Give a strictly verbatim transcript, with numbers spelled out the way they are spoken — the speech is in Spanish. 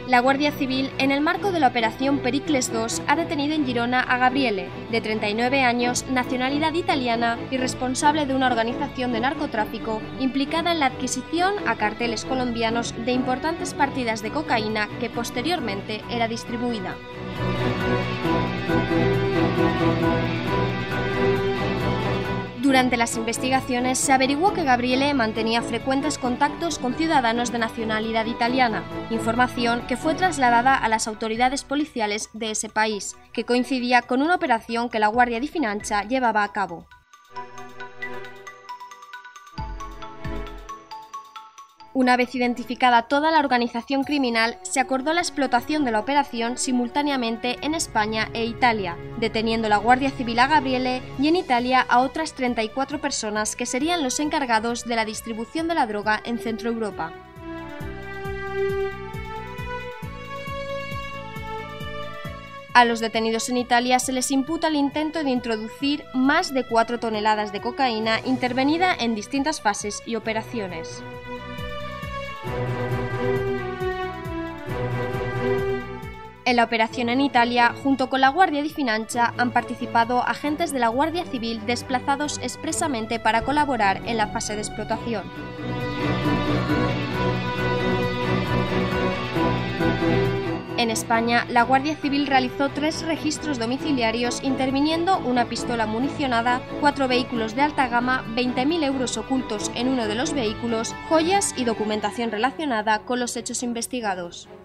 La Guardia Civil, en el marco de la Operación Pericles dos, ha detenido en Girona a Gabriele, de treinta y nueve años, nacionalidad italiana y responsable de una organización de narcotráfico implicada en la adquisición a carteles colombianos de importantes partidas de cocaína que posteriormente era distribuida. Durante las investigaciones se averiguó que Gabriele mantenía frecuentes contactos con ciudadanos de nacionalidad italiana, información que fue trasladada a las autoridades policiales de ese país, que coincidía con una operación que la Guardia di Finanza llevaba a cabo. Una vez identificada toda la organización criminal, se acordó la explotación de la operación simultáneamente en España e Italia, deteniendo la Guardia Civil a Gabriele y en Italia a otras treinta y cuatro personas que serían los encargados de la distribución de la droga en Centroeuropa. A los detenidos en Italia se les imputa el intento de introducir más de cuatro toneladas de cocaína intervenida en distintas fases y operaciones. En la operación en Italia, junto con la Guardia di Finanza, han participado agentes de la Guardia Civil desplazados expresamente para colaborar en la fase de explotación. En España, la Guardia Civil realizó tres registros domiciliarios interviniendo una pistola municionada, cuatro vehículos de alta gama, veinte mil euros ocultos en uno de los vehículos, joyas y documentación relacionada con los hechos investigados.